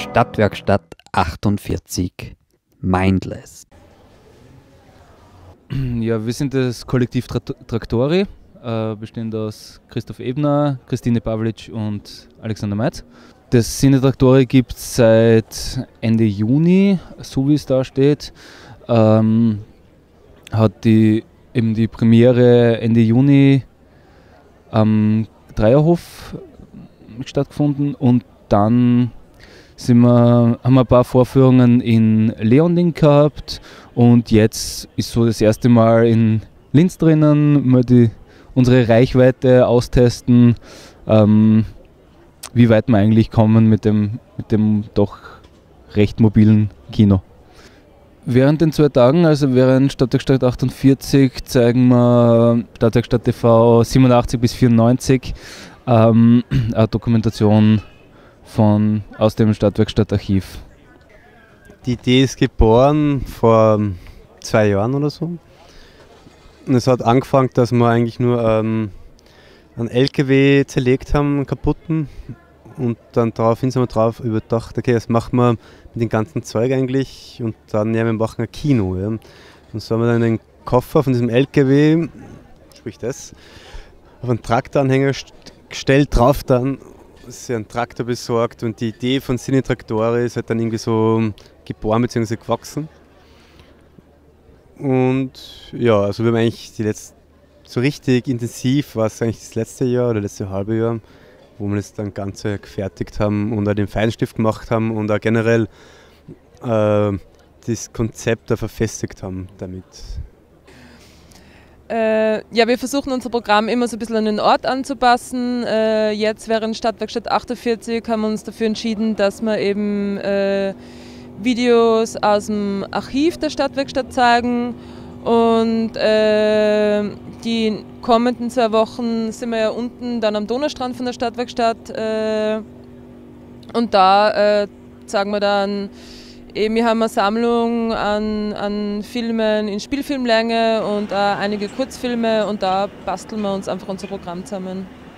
Stadtwerkstatt 48 Mindless. Ja, wir sind das Kollektiv Traktori, bestehend aus Christoph Ebner, Christine Pavlic und Alexander Meitz. Das Cine Traktori gibt es seit Ende Juni, so wie es da steht. Hat die Premiere Ende Juni am Dreierhof stattgefunden und dann haben wir ein paar Vorführungen in Leonding gehabt und jetzt ist so das erste Mal in Linz drinnen, mal unsere Reichweite austesten, wie weit wir eigentlich kommen mit dem doch recht mobilen Kino. Während den 2 Tagen, also während Stadtwerkstatt 48, zeigen wir Stadtwerkstatt TV 87 bis 94 eine Dokumentation aus dem Stadtwerkstattarchiv. Die Idee ist geboren vor 2 Jahren oder so. Und es hat angefangen, dass wir eigentlich nur einen LKW zerlegt haben, einen kaputten. Und dann daraufhin sind wir drauf überdacht, okay, was machen wir mit dem ganzen Zeug eigentlich? Und dann, ja, wir machen ein Kino. Ja. Und so haben wir dann den Koffer von diesem LKW, sprich das, auf einen Traktoranhänger gestellt, drauf dann ist einen Traktor besorgt und die Idee von Cine Traktori ist halt dann irgendwie so geboren bzw. gewachsen. Und ja, also wir haben eigentlich so richtig intensiv war es eigentlich das letzte Jahr oder letzte halbe Jahr, wo wir das dann Ganze gefertigt haben und auch den Feinstift gemacht haben und auch generell das Konzept da verfestigt haben damit. Ja, wir versuchen unser Programm immer so ein bisschen an den Ort anzupassen. Jetzt während Stadtwerkstatt 48 haben wir uns dafür entschieden, dass wir eben Videos aus dem Archiv der Stadtwerkstatt zeigen. Und die kommenden 2 Wochen sind wir ja unten dann am Donaustrand von der Stadtwerkstatt. Und da zeigen wir dann wir haben eine Sammlung an Filmen in Spielfilmlänge und auch einige Kurzfilme und da basteln wir uns einfach unser Programm zusammen.